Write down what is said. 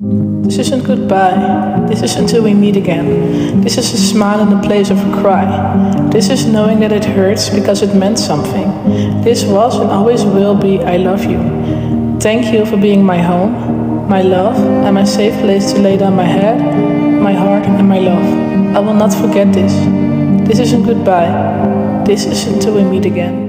This isn't goodbye, this is until we meet again. This is a smile in the place of a cry. This is knowing that it hurts because it meant something. This was and always will be I love you. Thank you for being my home, my love, and my safe place to lay down my head, my heart, and my love. I will not forget this. This isn't goodbye, this is until we meet again.